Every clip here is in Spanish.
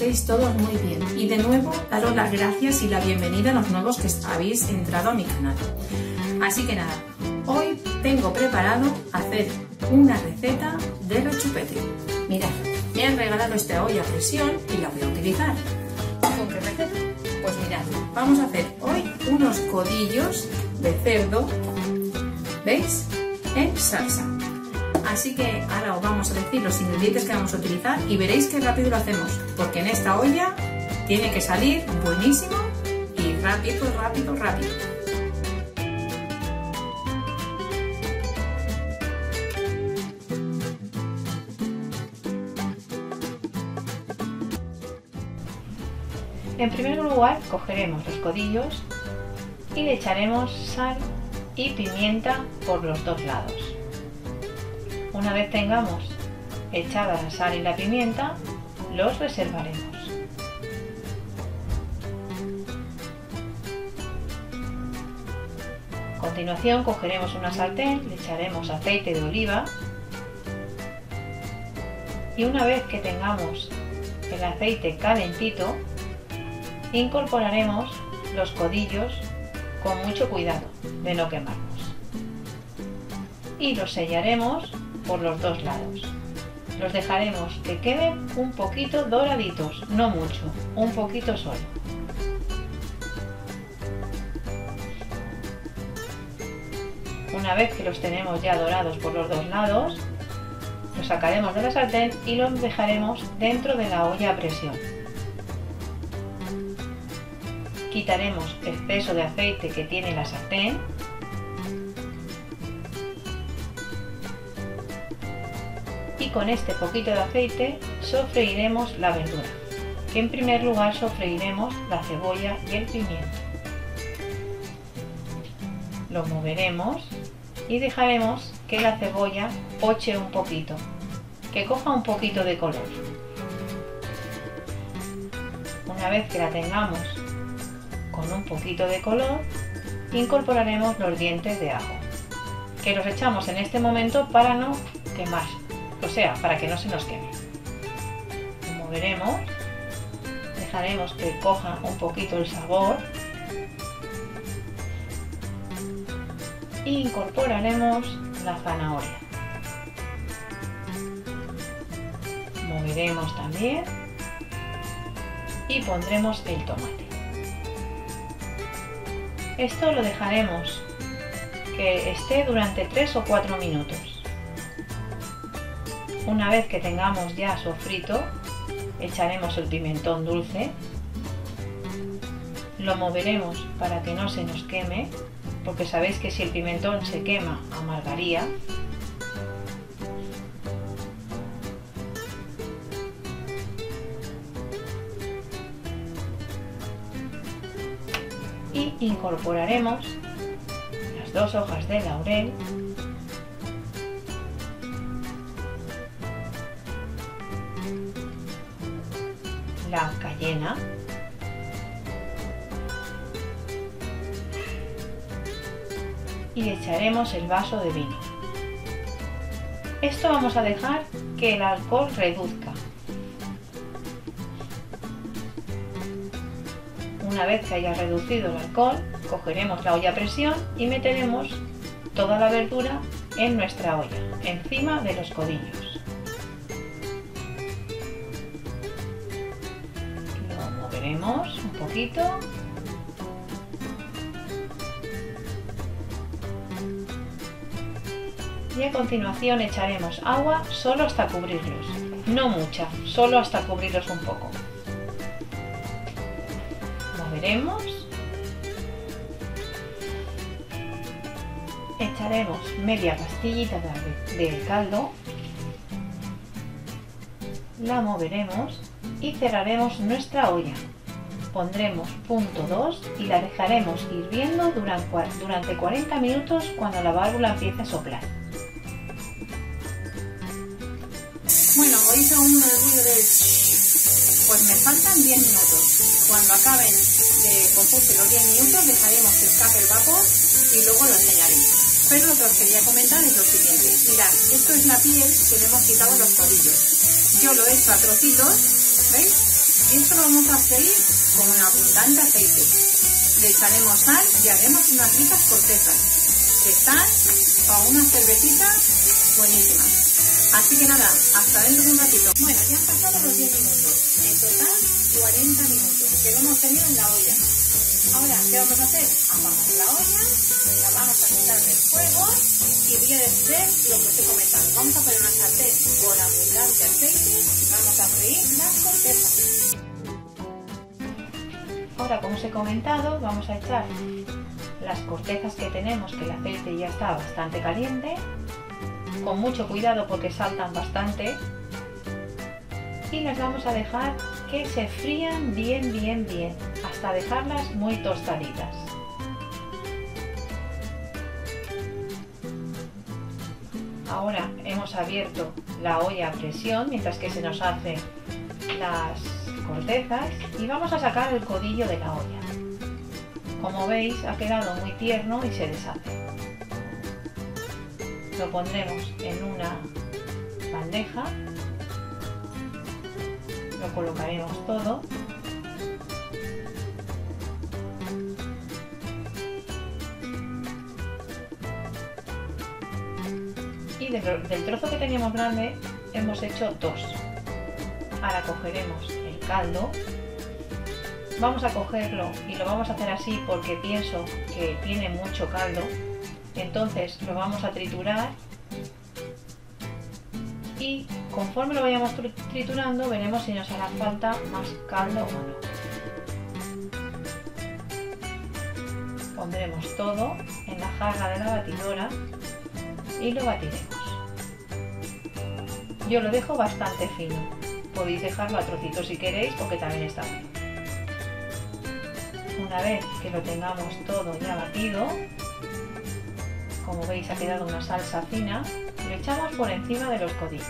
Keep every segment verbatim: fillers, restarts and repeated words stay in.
estéis todos muy bien y de nuevo daros las gracias y la bienvenida a los nuevos que habéis entrado a mi canal. Así que nada, hoy tengo preparado hacer una receta de rechupete. Mirad, me han regalado esta olla a presión y la voy a utilizar. ¿Con qué receta? Pues mirad, vamos a hacer hoy unos codillos de cerdo, ¿veis? En salsa. Así que ahora os vamos a decir los ingredientes que vamos a utilizar y veréis qué rápido lo hacemos, porque en esta olla tiene que salir buenísimo y rápido, rápido, rápido. En primer lugar, cogeremos los codillos y le echaremos sal y pimienta por los dos lados. Una vez tengamos echada la sal y la pimienta, los reservaremos. A continuación cogeremos una sartén, le echaremos aceite de oliva y una vez que tengamos el aceite calentito, incorporaremos los codillos con mucho cuidado de no quemarlos y los sellaremos por los dos lados. Los dejaremos que queden un poquito doraditos, no mucho, un poquito solo. Una vez que los tenemos ya dorados por los dos lados, los sacaremos de la sartén y los dejaremos dentro de la olla a presión. Quitaremos el exceso de aceite que tiene la sartén y con este poquito de aceite sofreiremos la verdura, que en primer lugar sofreiremos la cebolla y el pimiento. Lo moveremos y dejaremos que la cebolla poche un poquito, que coja un poquito de color. Una vez que la tengamos con un poquito de color, incorporaremos los dientes de ajo, que los echamos en este momento para no quemar, o sea, para que no se nos queme. Lo moveremos, dejaremos que coja un poquito el sabor e incorporaremos la zanahoria. Moveremos también y pondremos el tomate. Esto lo dejaremos que esté durante tres o cuatro minutos. Una vez que tengamos ya sofrito, echaremos el pimentón dulce, lo moveremos para que no se nos queme, porque sabéis que si el pimentón se quema, amargaría. Y incorporaremos las dos hojas de laurel, la cayena y echaremos el vaso de vino. Esto vamos a dejar que el alcohol reduzca. Una vez que haya reducido el alcohol, cogeremos la olla a presión y meteremos toda la verdura en nuestra olla, encima de los codillos. Lo moveremos un poquito. Y a continuación echaremos agua solo hasta cubrirlos, no mucha, solo hasta cubrirlos un poco. Moveremos, echaremos media pastillita de, de caldo, la moveremos y cerraremos nuestra olla. Pondremos punto dos y la dejaremos hirviendo durante, durante cuarenta minutos cuando la válvula empiece a soplar. Bueno, oís aún el ruido del... Pues me faltan diez minutos. Cuando acaben de cocerse los diez minutos dejaremos que escape el vapor y luego lo enseñaré. Pero lo que os quería comentar es lo siguiente. Mirad, esto es la piel que le hemos quitado los codillos. Yo lo he hecho a trocitos, ¿veis? Y Y esto lo vamos a freír con un abundante aceite. Le echaremos sal y haremos unas ricas cortezas que están para una cervecita buenísima. Así que nada, hasta dentro de un ratito. Bueno, ya han pasado los diez minutos. En total, cuarenta minutos que lo hemos tenido en la olla. Ahora, ¿qué vamos a hacer? Apagamos la olla, la vamos a quitar del fuego y voy a hacer lo que os he comentado. Vamos a poner una sartén con abundante aceite y vamos a freír las cortezas. Ahora, como os he comentado, vamos a echar las cortezas que tenemos, que el aceite ya está bastante caliente, con mucho cuidado porque saltan bastante, y las vamos a dejar que se frían bien, bien, bien, hasta dejarlas muy tostaditas. Ahora hemos abierto la olla a presión mientras que se nos hacen las cortezas y vamos a sacar el codillo de la olla. Como veis, ha quedado muy tierno y se deshace. Lo pondremos en una bandeja, lo colocaremos todo y del, del trozo que teníamos grande hemos hecho dos. Ahora cogeremos el caldo, vamos a cogerlo y lo vamos a hacer así porque pienso que tiene mucho caldo, entonces lo vamos a triturar y conforme lo vayamos triturando veremos si nos hará falta más caldo o no. Pondremos todo en la jarra de la batidora y lo batiremos. Yo lo dejo bastante fino, podéis dejarlo a trocitos si queréis porque también está bien. Una vez que lo tengamos todo ya batido, como veis ha quedado una salsa fina, lo echamos por encima de los codillos.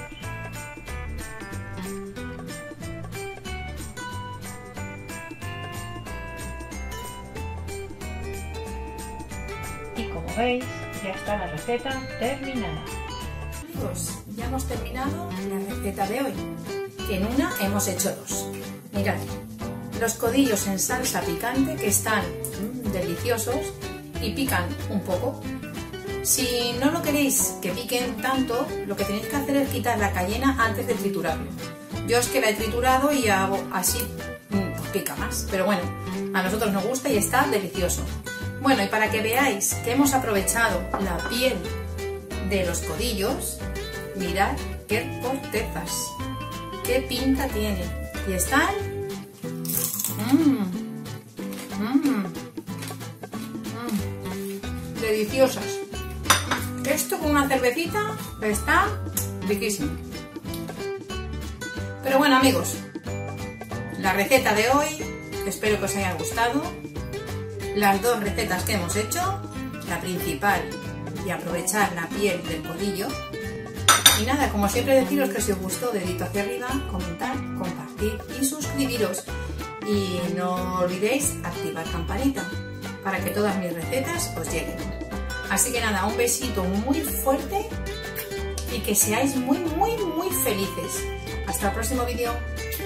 Y como veis, ya está la receta terminada. Amigos, ya hemos terminado la receta de hoy, que en una hemos hecho dos. Mirad, los codillos en salsa picante que están mmm, deliciosos y pican un poco. Si no lo queréis que piquen tanto, lo que tenéis que hacer es quitar la cayena antes de triturarlo. Yo es que la he triturado y hago así, pues pica más. Pero bueno, a nosotros nos gusta y está delicioso. Bueno, y para que veáis que hemos aprovechado la piel de los codillos, mirad qué cortezas, qué pinta tienen. Y están... Mmm, mmm, mmm, deliciosas. Esto con una cervecita está riquísimo. Pero bueno, amigos, la receta de hoy espero que os haya gustado. Las dos recetas que hemos hecho, la principal y aprovechar la piel del codillo. Y nada, como siempre deciros que si os gustó, dedito hacia arriba, comentar, compartir y suscribiros. Y no olvidéis activar campanita para que todas mis recetas os lleguen. Así que nada, un besito muy fuerte y que seáis muy, muy, muy felices. Hasta el próximo vídeo.